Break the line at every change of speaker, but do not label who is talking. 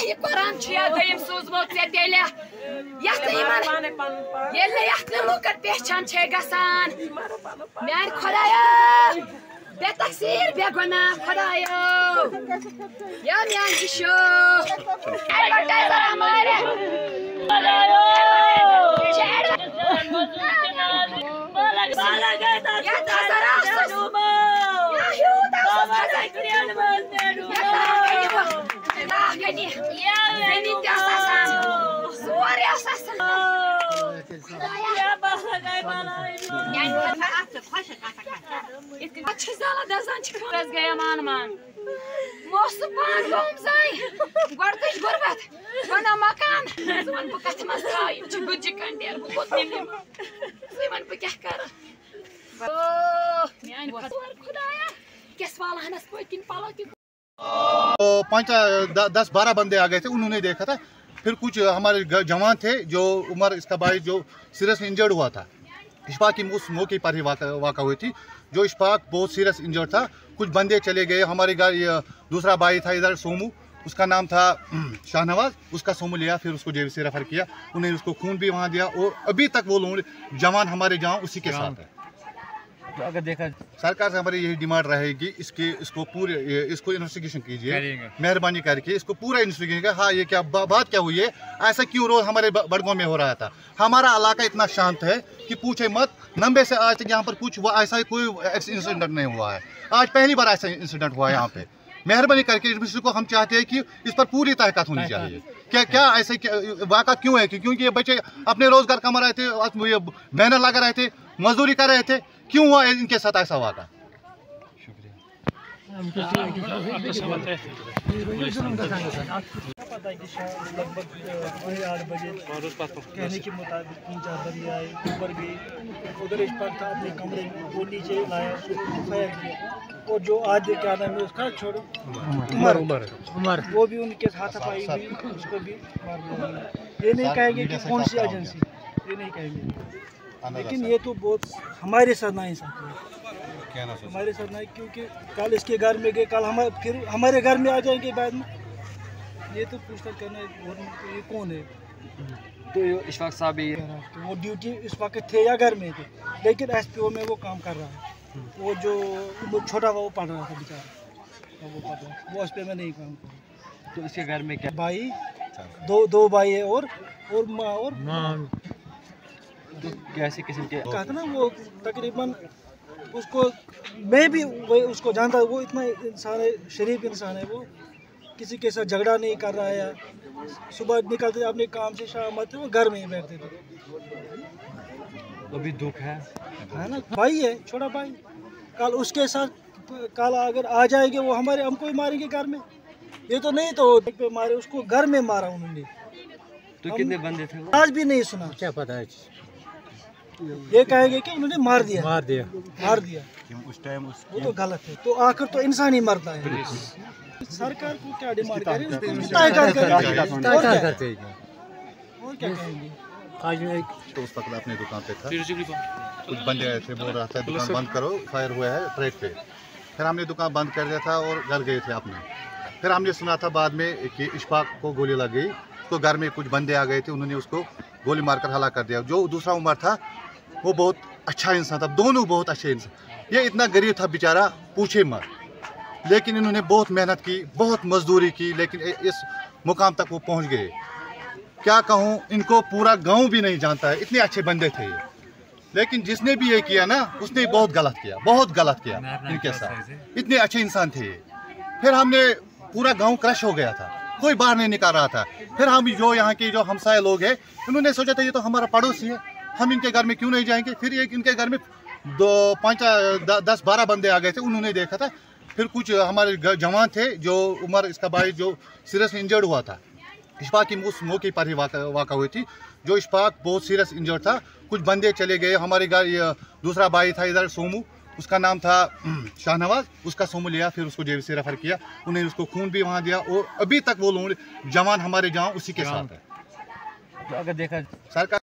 वही कुरान दम सूजमो तेल लुकन पहचान गसान मान खुदाया बे तकसीर बे गुनाह खुदायो या मान यीशु एडवर्टाइजर हमारे गुरबत बना मकान बह कथ मज गुजि कंडेर बह क्या कर खुदाया किस वाला पकिन पलो
10-12 बंदे आ गए थे। उन्होंने देखा था। फिर कुछ हमारे जवान थे जो उमर इसका भाई जो सीरियस इंजर्ड हुआ था। इशफाक की उस मौके पर ही वाक़ा हुई थी। जो इशफाक बहुत सीरियस इंजर्ड था। कुछ बंदे चले गए। हमारे घर दूसरा भाई था इधर सोमू, उसका नाम था शाहनवाज, उसका सोमू लिया, फिर उसको जेबी से रेफर किया। उन्हें उसको खून भी वहाँ दिया और अभी तक वो लोग जवान हमारे जहाँ उसी के साथ है।
तो अगर देखा
सरकार से हमारी यही डिमांड रहेगी इसको इन्वेस्टिगेशन कीजिए, मेहरबानी करके इसको पूरा इन्वेस्टिगेशन कीजिए। हाँ, ये क्या बात क्या हुई है, ऐसा क्यों रोज हमारे बड़गांव में हो रहा था। हमारा इलाका इतना शांत है कि पूछे मत। 90 से आज तक यहाँ पर कुछ ऐसा कोई इंसिडेंट नहीं हुआ है। आज पहली बार ऐसा इंसिडेंट हुआ है यहाँ पे। मेहरबानी करके इस को हम चाहते हैं कि इस पर पूरी तहकीकात होनी चाहिए। क्या ऐसे वाक़ा क्यों है? क्योंकि ये बच्चे अपने रोजगार कमा रहे थे, बैनर लगा रहे थे, मजदूरी कर रहे थे। क्यों हुआ इनके साथ ऐसा वाक़ा?
पता है कि लगभग 8 बजे कहने के मुताबिक 3-4 बंदे आए, ऊपर गए, उधर इशफाक था अपने कमरे में, वो नीचे लाया, फायर किया। और जो आज क्या नाम है उसका, छोड़ो उमर, वो भी उनके हाथापाई हुई, उसको भी मार दिया। ये नहीं कहेंगे कि कौन सी एजेंसी, ये नहीं कहेंगे, लेकिन ये तो बहुत हमारे साथ नाइंसाफी है, हमारे साथ नहीं। क्योंकि कल इसके घर में गए, कल फिर हमारे घर में आ जाएंगे बाद में। ये तो पूछताछ करना है ये कौन है।
तो इशफाक साहब
वो ड्यूटी इस वक्त थे या घर में थे, लेकिन SPO में वो काम कर रहा है। वो जो छोटा वो पढ़ रहा था बेचारा, वो पढ़ रहा, वो SPO में नहीं काम कर रहा।
तो इसके घर में क्या
भाई, दो भाई है और माँ।
तो कैसे किस्म के
कहा था ना, वो तकरीबन उसको मैं भी उसको जानता, वो इतना इंसान है, शरीफ इंसान है। वो किसी के साथ झगड़ा नहीं कर रहा है। सुबह निकलते थे अपने काम से, शाम आते वो घर में ही बैठते थे।
अभी दुख है
ना, भाई है, छोटा भाई। कल उसके साथ अगर आ जाएंगे वो हमको ही मारेंगे घर में। ये तो नहीं तो पे मारे, उसको घर में मारा उन्होंने।
तो कितने बंदे थे?
आज भी नहीं सुना,
क्या पता है।
ये कहेंगे कि उन्होंने मार दिया
उस टाइम
वो तो गलत है। तो आखिर तो इंसान ही मरता है। सरकार को क्या डिमांड करें, और क्या कहेंगे।
आज तो उस वक्त अपनी दुकान पे था, कुछ बंदे आए थे, बोल रहा था दुकान बंद करो, फायर हुआ है ट्रैक पे। फिर हमने दुकान बंद कर दिया था और घर गए थे अपने। फिर हमने सुना था बाद में कि इशफाक को गोली लग गई। तो घर में कुछ बंदे आ गए थे, उन्होंने उसको गोली मारकर हलाक कर दिया। जो दूसरा उमर था वो बहुत अच्छा इंसान था, दोनों बहुत अच्छे इंसान। ये इतना गरीब था बेचारा, पूछे मत। लेकिन इन्होंने बहुत मेहनत की, बहुत मजदूरी की, लेकिन इस मुकाम तक वो पहुंच गए। क्या कहूँ, इनको पूरा गांव भी नहीं जानता है, इतने अच्छे बंदे थे ये। लेकिन जिसने भी ये किया ना, उसने बहुत गलत किया इनके साथ। इतने अच्छे इंसान थे ये। फिर हमने पूरा गाँव क्रश हो गया था, कोई बाहर नहीं निकाल रहा था। फिर हम जो यहाँ के जो हमसाए लोग हैं, उन्होंने सोचा था ये तो हमारा पड़ोसी है, हम इनके घर में क्यों नहीं जाएंगे। फिर इनके घर में 10-12 बंदे आ गए थे। उन्होंने देखा था। फिर कुछ हमारे जवान थे जो उमर इसका भाई जो सीरियस इंजर्ड हुआ था। इशफाक की उस मौके पर ही वाक़ा हुई थी। जो इशफाक बहुत सीरियस इंजर्ड था। कुछ बंदे चले गए। हमारे घर दूसरा भाई था इधर सोमू, उसका नाम था शाहनवाज, उसका सोमू लिया, फिर उसको जेबी से रेफर किया। उन्हें उसको खून भी वहाँ दिया और अभी तक वो लोग जवान हमारे जहाँ उसी के साथ है।
तो अगर देखा
सरकार